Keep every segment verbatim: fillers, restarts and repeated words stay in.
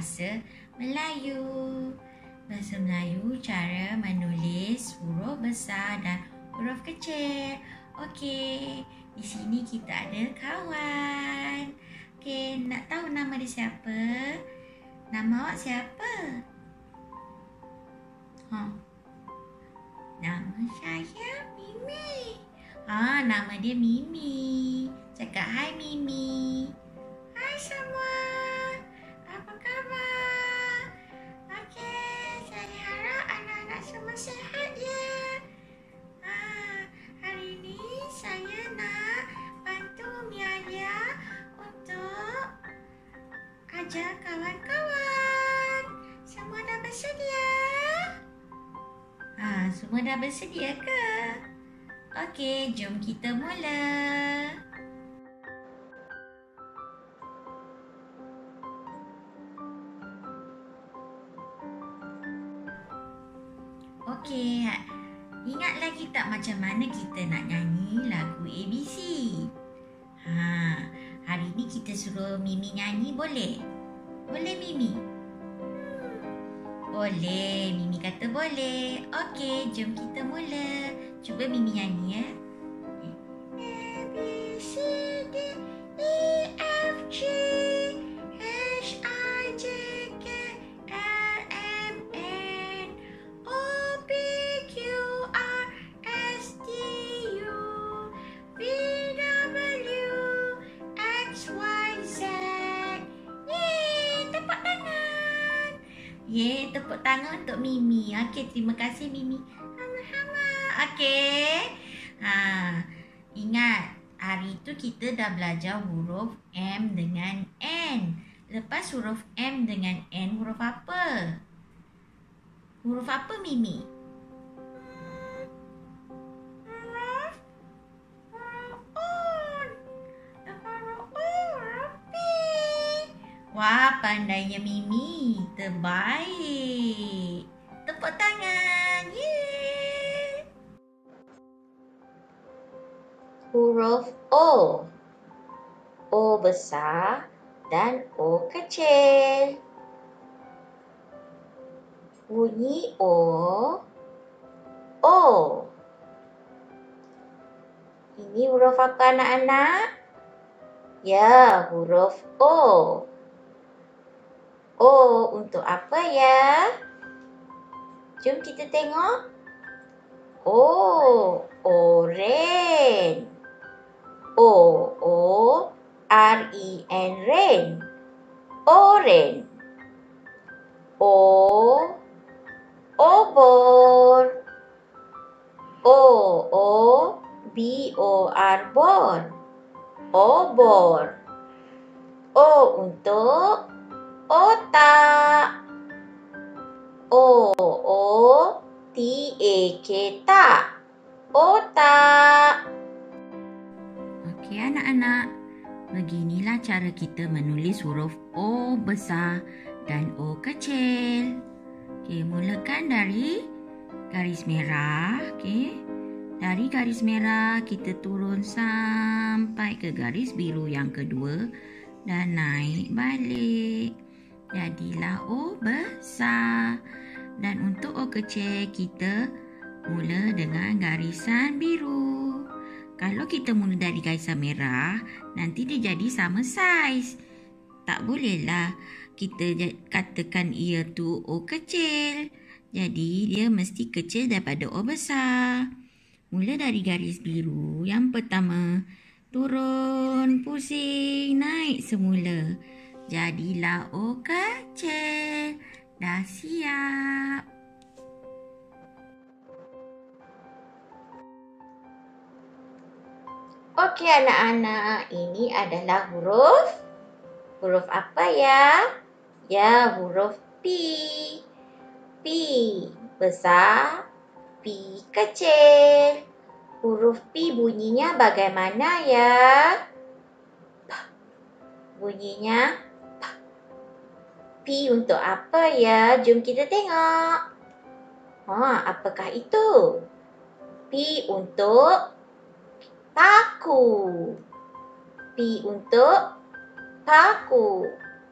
bahasa Melayu. Bahasa Melayu, cara menulis huruf besar dan huruf kecil. Okey, di sini kita ada kawan. Okey, nak tahu nama dia siapa? Nama awak siapa? Ha. Nama saya Mimi. Ah, nama dia Mimi. Cakap hai Mimi. Hai semua. Apa khabar? Okey, saya harap anak-anak semua sihat ya. Ah, hari ini saya nak bantu Mia untuk ajar kawan-kawan. Semua dah bersedia? Ah, semua dah bersedia ke? Okey, jom kita mula. Okey, ingat lagi tak macam mana kita nak nyanyi lagu A B C? Ha, hari ni kita suruh Mimi nyanyi boleh? Boleh Mimi? Hmm, boleh, Mimi kata boleh. Okey, jom kita mula. Cuba Mimi nyanyi ya. A, B, C, D, E, F, G, H, I, J, K, L, M, N, O, P, Q, R, S, T, U, V, W, X, Y, Z. Yeay, tepuk tangan. Yeay, tepuk tangan untuk Mimi. Okey, terima kasih Mimi. Sama-sama. Okey. Ha, ingat, hari tu kita dah belajar huruf M dengan N. Lepas huruf M dengan N, huruf apa? Huruf apa Mimi? Hmm, huruf huruf O. Lepas huruf O, huruf P. Wah, pandainya Mimi. Terbaik. Tepuk tangan. Yeay. Huruf O. O besar dan O kecil. Bunyi O. O. Ini huruf apa anak-anak? Ya, huruf O. O untuk apa ya? Jom kita tengok. Oh, oren. O, O, R, E, N, rain. Oren. O, obor. O, O, B, O, R, bor. Obor. O untuk otak. O, O, T, A, K, tak. Otak. Okey anak-anak, beginilah cara kita menulis huruf O besar dan O kecil. Okey, mulakan dari garis merah. Okey, dari garis merah kita turun sampai ke garis biru yang kedua dan naik balik. Jadilah O besar. Dan untuk O kecil kita mula dengan garisan biru. Kalau kita mula dari garisan merah, nanti dia jadi sama saiz. Tak bolehlah kita katakan ia tu O kecil. Jadi dia mesti kecil daripada O besar. Mula dari garis biru yang pertama, turun, pusing, naik semula. Jadilah O kecil. Dah siap. Okey anak-anak, ini adalah huruf. Huruf apa ya? Ya, huruf P. P besar, P kecil. Huruf P bunyinya bagaimana ya? P. Bunyinya P. P untuk apa ya? Jom kita tengok. Ha, apakah itu? P untuk paku. P untuk paku.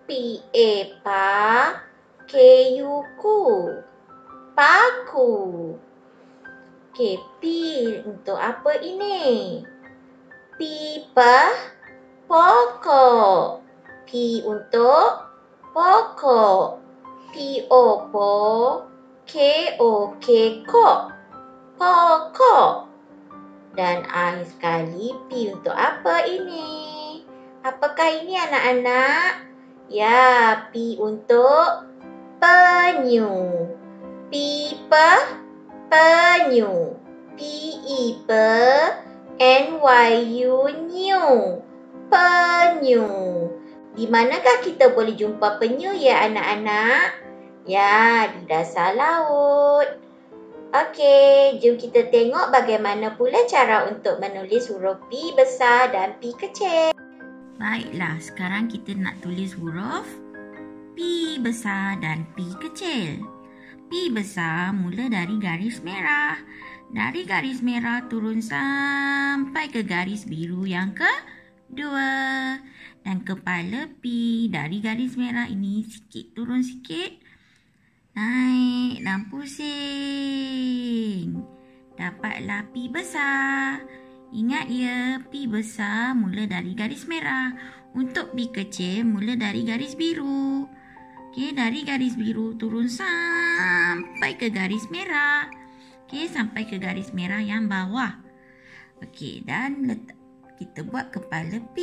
P A pa, K U ku, paku. Okey, P untuk apa ini? Pipa, pokok. P untuk pokok. P O po, K O K kok. Pokok. Dan akhir sekali P untuk apa ini? Apakah ini anak-anak? Ya, P untuk penyu. Pipa, penyu. P I P N Y U new. Penyu. Di manakah kita boleh jumpa penyu ya anak-anak? Ya, di dasar laut. Okey, jom kita tengok bagaimana pula cara untuk menulis huruf P besar dan P kecil. Baiklah, sekarang kita nak tulis huruf P besar dan P kecil. P besar mula dari garis merah. Dari garis merah turun sampai ke garis biru yang kedua. Dan kepala P dari garis merah ini sikit turun sikit. Naik dan pusing. Dapatlah P besar. Ingat ya, P besar mula dari garis merah. Untuk P kecil mula dari garis biru. Okey, dari garis biru turun sampai ke garis merah. Okey, sampai ke garis merah yang bawah. Okey, dan letak, kita buat kepala P.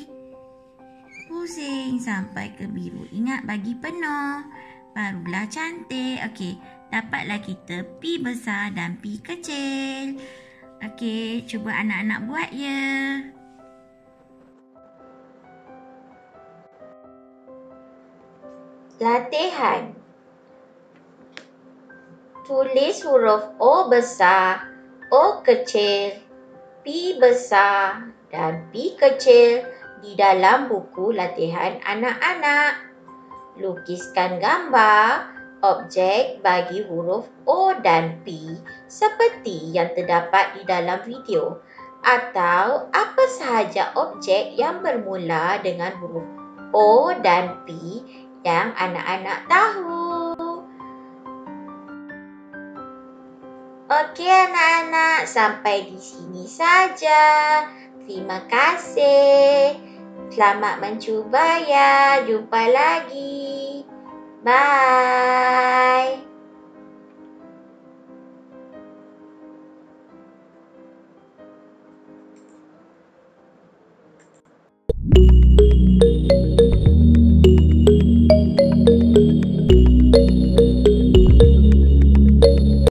Pusing sampai ke biru. Ingat bagi penuh. Barulah cantik. Okey, dapatlah kita P besar dan P kecil. Okey, cuba anak-anak buat ya. Latihan. Tulis huruf O besar, O kecil, P besar dan P kecil di dalam buku latihan anak-anak. Lukiskan gambar objek bagi huruf O dan P seperti yang terdapat di dalam video atau apa sahaja objek yang bermula dengan huruf O dan P yang anak-anak tahu. Okey anak-anak, sampai di sini saja. Terima kasih. Selamat mencuba ya. Jumpa lagi. Bye.